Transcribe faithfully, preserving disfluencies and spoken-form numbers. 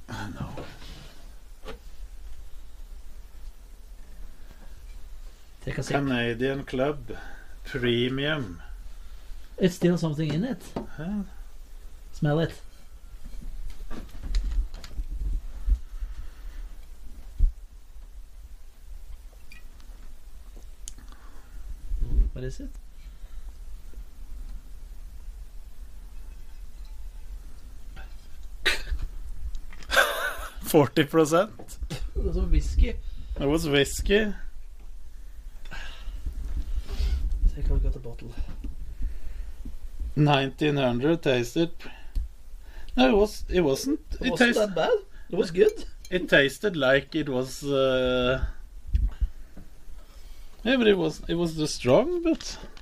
I know. Take a sip. Canadian Club Premium. It's still something in it. Huh? Smell it. What is it? forty percent. Det var som whisky. It was whiskey. Take a look at the bottle. nineteen hundred tasted. No, it was. It wasn't. It It, wasn't tasted. that bad. It was good. It tasted like it was. Uh, yeah, but it was. It was the strong, but